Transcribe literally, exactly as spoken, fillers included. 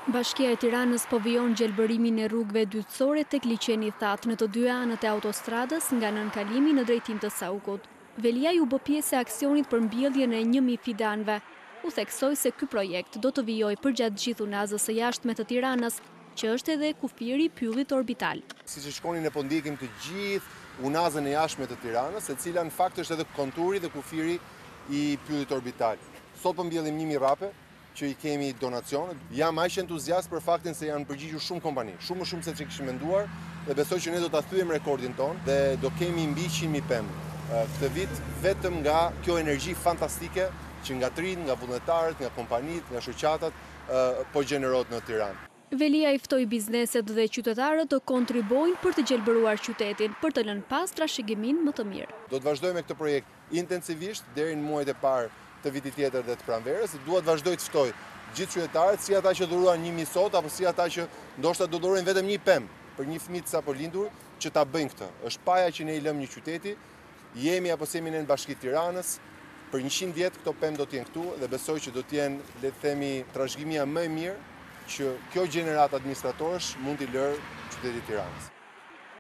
Bashkia e Tiranës po vijon gjelbërimin e rrugëve dytësore tek liçeni That në të dy anët e autostradës nga nënkalimi në drejtim të Saukut. Veliaj u bë pjesë e aksionit për mbjelljen e një mijë fidanëve. U theksoi se ky projekt do të vijojë përgjatë gjithë unazës së jashtme të Tiranës, që është edhe kufiri i pyllit orbital. Siç e shikonin ne po ndjekim të gjithë unazën e jashtme të Tiranës, e cila në fakt është edhe konturi dhe kufiri i pyllit orbital. Sot po mbjellim një mijë rape që i kemi donacionet. Jam aq entuziast për faktin se janë përgjigjur shumë kompani, shumë më shumë se që kishim menduar, dhe besoj që ne do ta thyejmë rekordin ton dhe do kemi mbi qind pemë këtë vit vetëm nga kjo energji fantastike që nga trinj, nga vullnetarët, nga kompanitë, nga shoqatat po gjenerohet në Tiranë. Velia i ftoi bizneset dhe qytetarët të kontribuojnë për të gjelbëruar qytetin, për të lënë pas trashëgimin më të mirë. Do të vazhdojmë me këtë projekt intensivisht deri në muajt e parë të vitit tjetër dhe të pranverës. Dua të vazhdoj të ftoj gjithë qytetarët, si ata që dhuruan një mijë sot, apo si ata që ndoshta do dhurojnë vetëm një pemë për një fëmijë të sapo lindur, që ta bëjnë këtë. Është paja që ne i lëmë një qyteti, jemi apo semi në Bashkinë Tiranës, për njëqind vjet këto pemë do të jenë këtu dhe besoj që do të jenë, le të themi, trashëgimia më e mirë që kjo gjenerat administratorësh mund t'i lërë qytetit Tiranës.